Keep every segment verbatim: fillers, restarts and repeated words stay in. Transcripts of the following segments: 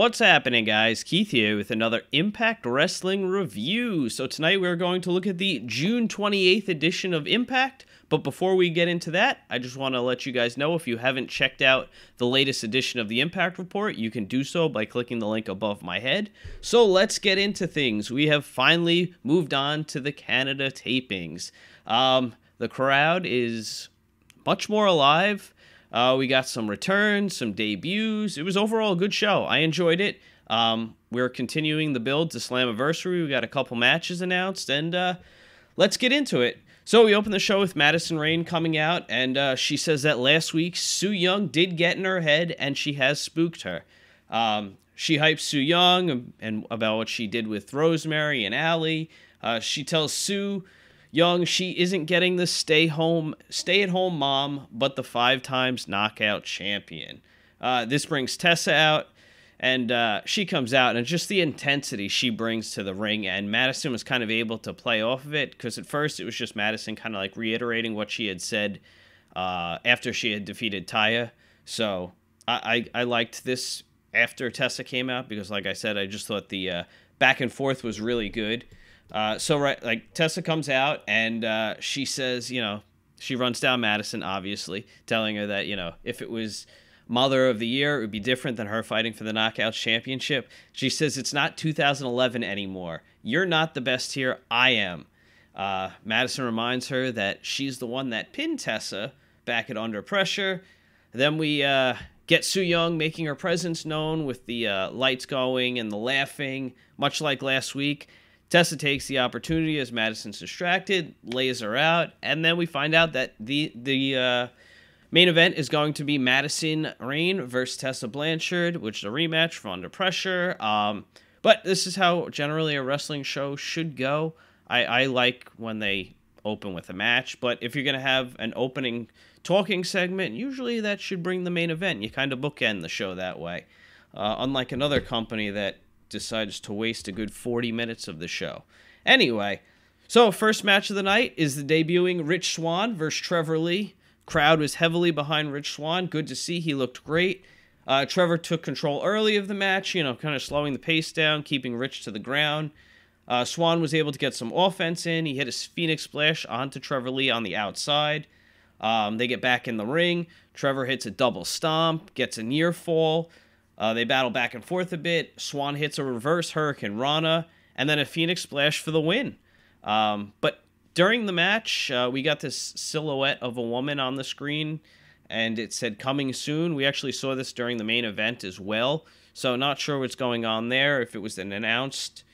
What's happening, guys? Keith here with another Impact Wrestling review. So tonight we're going to look at the June twenty-eighth edition of Impact. But before we get into that, I just want to let you guys know if you haven't checked out the latest edition of the Impact Report, you can do so by clicking the link above my head. So let's get into things. We have finally moved on to the Canada tapings. Um, the crowd is much more alive. Uh, we got some returns, some debuts. It was overall a good show. I enjoyed it. Um, we're continuing the build to Slammiversary. We got a couple matches announced, and uh, let's get into it. So we open the show with Madison Rayne coming out, and uh, she says that last week Su Yung did get in her head, and she has spooked her. Um, she hypes Su Yung and, and about what she did with Rosemary and Allie. Uh, she tells Su Yung she isn't getting the stay home, stay at home mom, but the five times knockout champion. Uh, this brings Tessa out, and uh, she comes out, and just the intensity she brings to the ring, and Madison was kind of able to play off of it, because at first it was just Madison kind of like reiterating what she had said uh, after she had defeated Taya. So I, I, I liked this after Tessa came out, because like I said, I just thought the uh, back and forth was really good. Uh, so, right, like, Tessa comes out, and uh, she says, you know, she runs down Madison, obviously, telling her that, you know, if it was Mother of the Year, it would be different than her fighting for the Knockouts Championship. She says, it's not two thousand eleven anymore. You're not the best here. I am. Uh, Madison reminds her that she's the one that pinned Tessa back at Under Pressure. Then we uh, get Su Yung making her presence known with the uh, lights going and the laughing, much like last week. Tessa takes the opportunity as Madison's distracted, lays her out, and then we find out that the the uh, main event is going to be Madison Rayne versus Tessa Blanchard, which is a rematch for Under Pressure. Um, but this is how generally a wrestling show should go. I, I like when they open with a match, but if you're going to have an opening talking segment, usually that should bring the main event. You kind of bookend the show that way, uh, unlike another company that decides to waste a good forty minutes of the show. Anyway, so first match of the night is the debuting Rich Swann versus Trevor Lee. Crowd was heavily behind Rich Swann. Good to see. He looked great. Uh, Trevor took control early of the match, you know, kind of slowing the pace down, keeping Rich to the ground. Uh, Swann was able to get some offense in. He hit his Phoenix Splash onto Trevor Lee on the outside. Um, they get back in the ring. Trevor hits a double stomp, gets a near fall. Uh, they battle back and forth a bit. Swann hits a reverse Hurricane Rana, and then a Phoenix Splash for the win. Um, but during the match, uh, we got this silhouette of a woman on the screen, and it said coming soon. We actually saw this during the main event as well, so not sure what's going on there, if it was an announced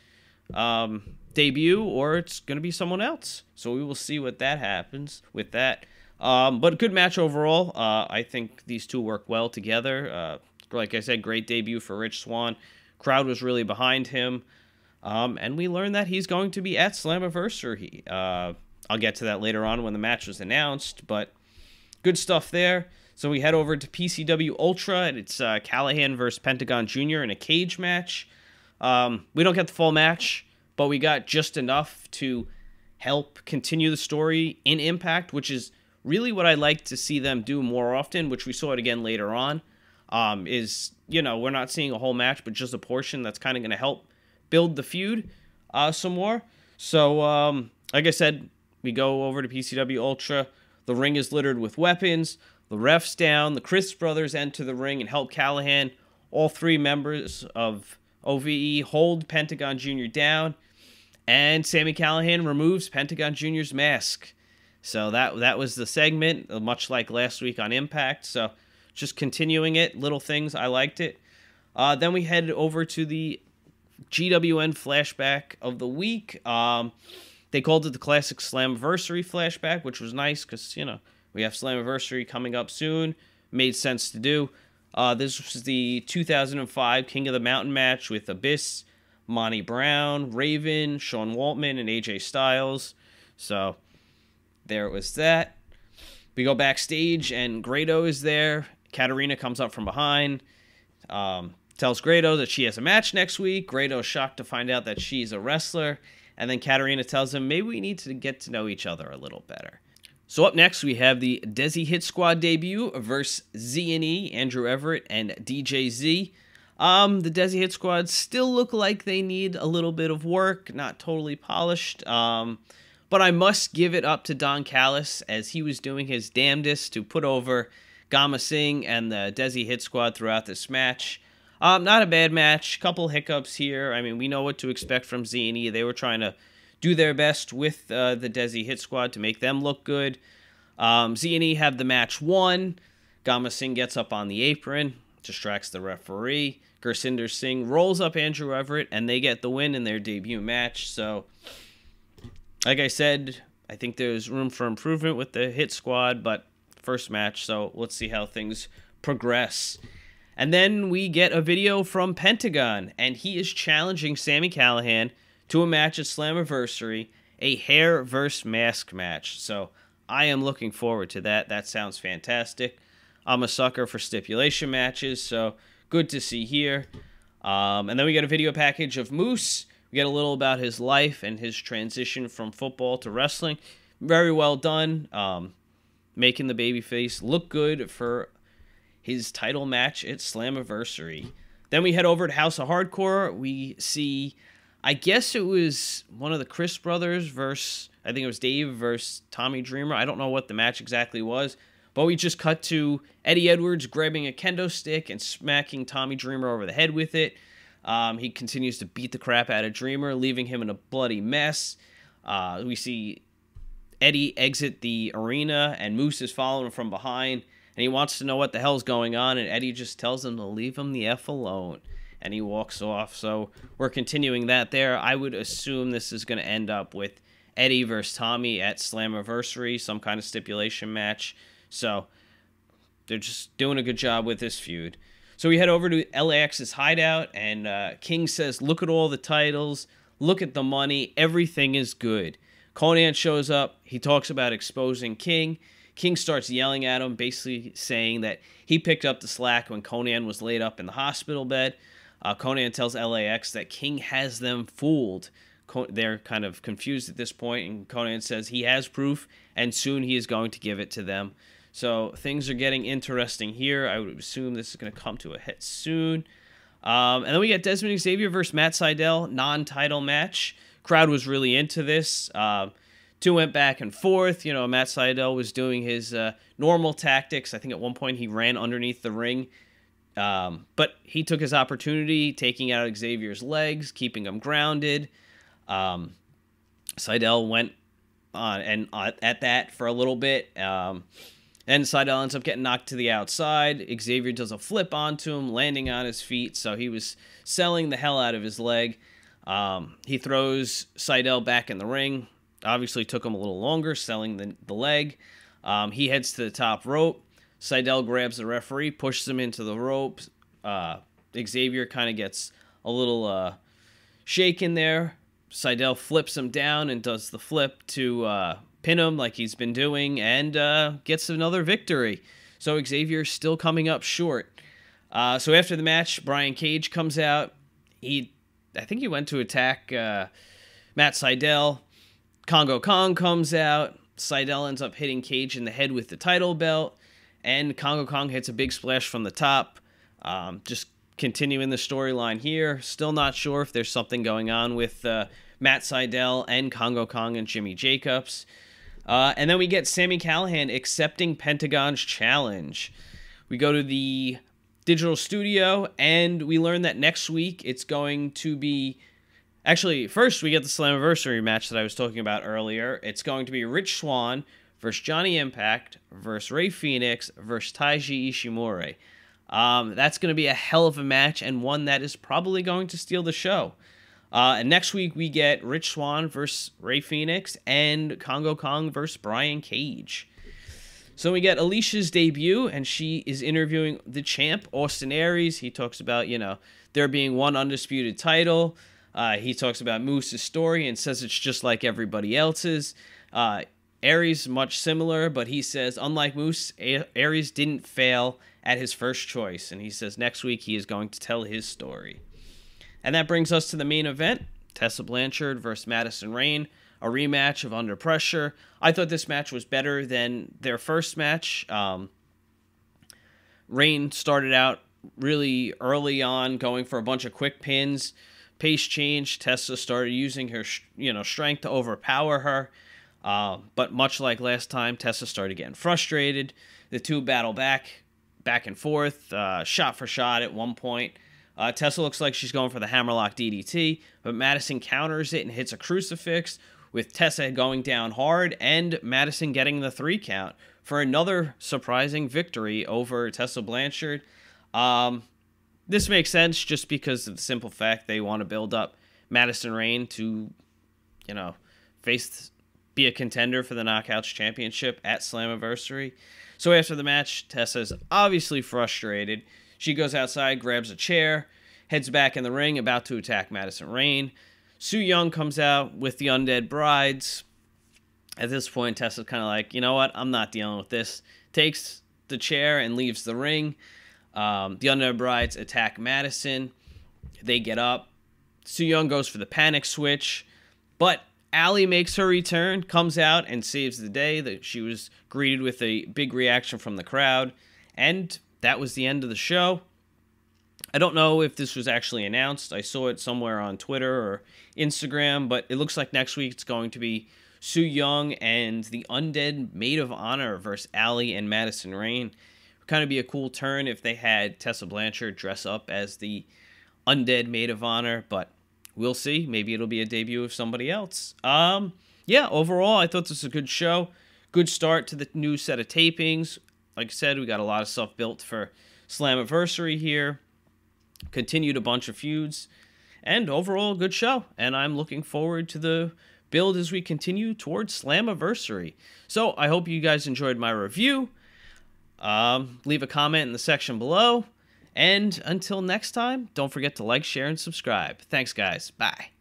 um, debut or it's going to be someone else. So we will see what that happens with that. Um, but good match overall. Uh, I think these two work well together. Uh, Like I said, great debut for Rich Swann. Crowd was really behind him. Um, and we learned that he's going to be at Slammiversary. Uh, I'll get to that later on when the match was announced. But good stuff there. So we head over to P C W Ultra. And it's uh, Callahan versus Pentagon Junior in a cage match. Um, we don't get the full match, but we got just enough to help continue the story in Impact, which is really what I like to see them do more often, which we saw it again later on. Um, is, you know, we're not seeing a whole match, but just a portion that's kind of going to help build the feud uh, some more. So, um, like I said, we go over to P C W Ultra. The ring is littered with weapons. The ref's down. The Chris brothers enter the ring and help Callahan. All three members of O V E hold Pentagon Junior down. And Sami Callihan removes Pentagon Junior's mask. So that, that was the segment, much like last week on Impact. So just continuing it, little things, I liked it. Uh, then we headed over to the G W N flashback of the week. Um, they called it the Classic Slammiversary flashback, which was nice because, you know, we have Slammiversary coming up soon. Made sense to do. Uh, this was the two thousand five King of the Mountain match with Abyss, Monty Brown, Raven, Sean Waltman, and A J Styles. So there it was that. We go backstage, and Grado is there. Katarina comes up from behind, um, tells Grado that she has a match next week. Grado's shocked to find out that she's a wrestler. And then Katarina tells him, maybe we need to get to know each other a little better. So up next, we have the Desi Hit Squad debut versus Z and E, Andrew Everett, and D J Z. Um, the Desi Hit Squad still look like they need a little bit of work, not totally polished. Um, but I must give it up to Don Callis as he was doing his damnedest to put over Gama Singh and the Desi Hit Squad throughout this match. Um, not a bad match. Couple hiccups here. I mean, we know what to expect from Z and E. They were trying to do their best with uh, the Desi Hit Squad to make them look good. Um, Z and E have the match won. Gama Singh gets up on the apron, distracts the referee. Gursinder Singh rolls up Andrew Everett, and they get the win in their debut match. So, like I said, I think there's room for improvement with the Hit Squad, but first match, so let's see how things progress. And then we get a video from Pentagon, and he is challenging Sami Callihan to a match at Slammiversary, a hair versus mask match. So I am looking forward to that. That sounds fantastic. I'm a sucker for stipulation matches, so good to see here. Um, and then we get a video package of Moose. We get a little about his life and his transition from football to wrestling. Very well done. Um, making the babyface look good for his title match at Slammiversary. Then we head over to House of Hardcore. We see, I guess it was one of the Chris brothers versus, I think it was Dave versus Tommy Dreamer. I don't know what the match exactly was. But we just cut to Eddie Edwards grabbing a kendo stick and smacking Tommy Dreamer over the head with it. Um, he continues to beat the crap out of Dreamer, leaving him in a bloody mess. Uh, we see Eddie exit the arena, and Moose is following him from behind. And he wants to know what the hell's going on, and Eddie just tells him to leave him the F alone. And he walks off. So we're continuing that there. I would assume this is going to end up with Eddie versus Tommy at Slammiversary, some kind of stipulation match. So they're just doing a good job with this feud. So we head over to L A X's hideout, and uh, King says, look at all the titles, look at the money, everything is good. Konnan shows up. He talks about exposing King. King starts yelling at him, basically saying that he picked up the slack when Konnan was laid up in the hospital bed. Uh, Konnan tells L A X that King has them fooled. They're kind of confused at this point, and Konnan says he has proof, and soon he is going to give it to them. So things are getting interesting here. I would assume this is going to come to a head soon. Um, and then we get Desmond Xavier versus Matt Sydal, non-title match. Crowd was really into this. Uh, two went back and forth. You know, Matt Sydal was doing his uh, normal tactics. I think at one point he ran underneath the ring. Um, but he took his opportunity, taking out Xavier's legs, keeping him grounded. Um, Sydal went on and uh, at that for a little bit. Um, and Sydal ends up getting knocked to the outside. Xavier does a flip onto him, landing on his feet. So he was selling the hell out of his leg. Um, he throws Sydal back in the ring. Obviously took him a little longer, selling the, the leg. Um, he heads to the top rope. Sydal grabs the referee, pushes him into the rope. Uh, Xavier kind of gets a little uh, shaken there. Sydal flips him down and does the flip to uh, pin him like he's been doing, and uh, gets another victory. So Xavier's still coming up short. Uh, so after the match, Brian Cage comes out. He, I think he went to attack uh, Matt Sydal. Congo Kong comes out. Sydal ends up hitting Cage in the head with the title belt, and Congo Kong hits a big splash from the top. Um, just continuing the storyline here. Still not sure if there's something going on with uh, Matt Sydal and Congo Kong and Jimmy Jacobs. Uh, and then we get Sami Callihan accepting Pentagon's challenge. We go to the digital studio, and we learn that next week it's going to be... Actually, first we get the Slammiversary match that I was talking about earlier. It's going to be Rich Swann versus Johnny Impact versus Rey Fenix versus Taiji Ishimori. Um, that's going to be a hell of a match, and one that is probably going to steal the show. Uh, and next week we get Rich Swann versus Rey Fenix and Congo Kong versus Brian Cage. So we get Alicia's debut, and she is interviewing the champ, Austin Aries. He talks about, you know, there being one undisputed title. Uh, he talks about Moose's story and says it's just like everybody else's. Uh, Aries, much similar, but he says, unlike Moose, A- Aries didn't fail at his first choice. And he says next week he is going to tell his story. And that brings us to the main event, Tessa Blanchard versus Madison Rayne, a rematch of Under Pressure. I thought this match was better than their first match. Um, Rayne started out really early on, going for a bunch of quick pins. Pace change. Tessa started using her, you know, strength to overpower her. Uh, but much like last time, Tessa started getting frustrated. The two battle back, back and forth, uh, shot for shot at one point. Uh, Tessa looks like she's going for the hammerlock D D T, but Madison counters it and hits a crucifix, with Tessa going down hard and Madison getting the three count for another surprising victory over Tessa Blanchard. Um, this makes sense just because of the simple fact they want to build up Madison Rayne to, you know, face, be a contender for the Knockouts Championship at Slammiversary. So after the match, Tessa's obviously frustrated. She goes outside, grabs a chair, heads back in the ring, about to attack Madison Rayne. Su Yung comes out with the Undead Brides. At this point, Tessa's kind of like, you know what, I'm not dealing with this. Takes the chair and leaves the ring. Um, the Undead Brides attack Madison. They get up. Su Yung goes for the panic switch, but Allie makes her return, comes out and saves the day. That she was greeted with a big reaction from the crowd, and that was the end of the show. I don't know if this was actually announced. I saw it somewhere on Twitter or Instagram, but it looks like next week it's going to be Su Yung and the Undead Maid of Honor versus Allie and Madison Rayne. It would kind of be a cool turn if they had Tessa Blanchard dress up as the Undead Maid of Honor, but we'll see. Maybe it'll be a debut of somebody else. Um, yeah, overall, I thought this was a good show. Good start to the new set of tapings. Like I said, we got a lot of stuff built for Slammiversary here. Continued a bunch of feuds. And overall, good show. And I'm looking forward to the build as we continue towards Slammiversary. So I hope you guys enjoyed my review. Um, leave a comment in the section below. And until next time, don't forget to like, share, and subscribe. Thanks, guys. Bye.